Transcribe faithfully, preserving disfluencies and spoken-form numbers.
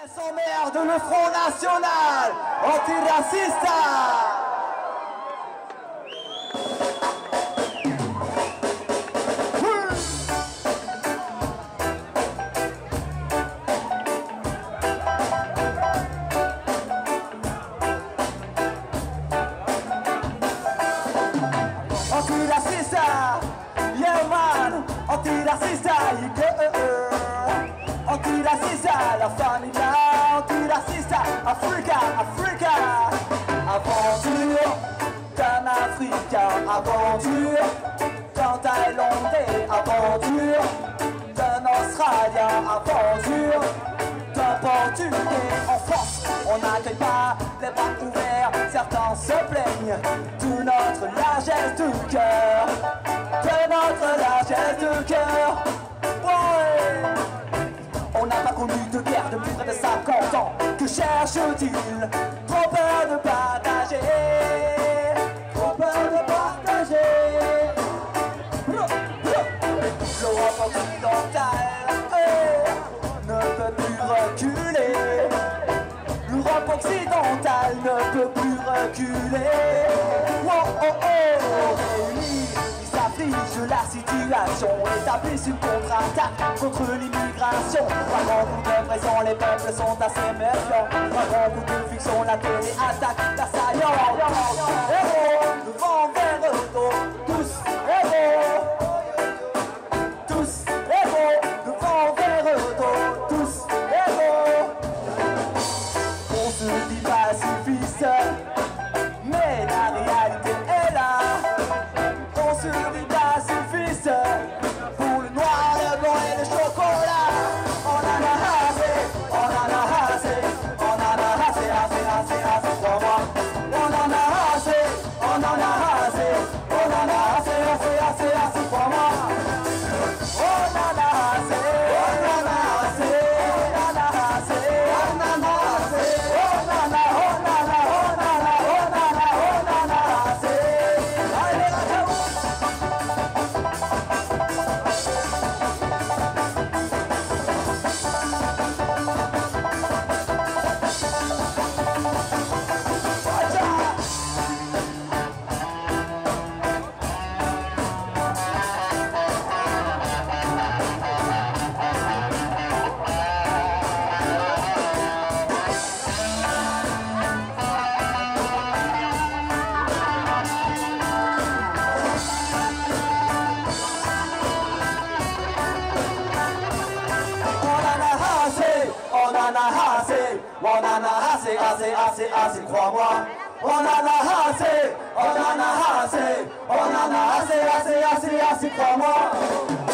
S'emmerde le Front National antiraciste. Antiraciste, yeah man, antiraciste, yeah. Antiraciste, la famille, antiraciste, Africa, Africa. Aventure d'un Africain, aventure d'un Thaïlandais, aventure d'un Australien, aventure d'un Portugais. En France, on n'accueille pas les bras ouverts, certains se plaignent de notre largesse de cœur, de notre largesse de cœur. Ouais. On n'a pas connu de guerre depuis près de cinquante ans. Que cherche-t-il? Trop peur de partager, trop peur de partager. L'Europe occidentale eh, ne peut plus reculer. L'Europe occidentale ne peut plus reculer. Oh oh oh, réunis, ils s'affligent la situation, établissent une contre-attaque contre l'immigration. Par grand coup de pression, les peuples sont assez méfiants. Par grand coup de fiction, la télé attaque l'assaillant. Héros, le vent vers le dos, tous héros. Tous héros, le vent vers le dos, tous héros. On se dit pacifiste, mais la réalité est là. On se dit pacifiste pour le noir, le blanc et le chocolat. On en a assez, on en a assez, on en a assez, assez, assez, assez pour moi. On en a assez, on en a assez, on en a assez, assez, assez, assez pour moi. On en a assez, on en a assez, on en a assez, on en a assez, on en a, on en a, on en a, on en a, on en a assez. Allez, allez. On en a assez, assez, assez, assez, crois-moi. On en a assez, on en a assez, on en a assez, assez, assez, assez, crois-moi.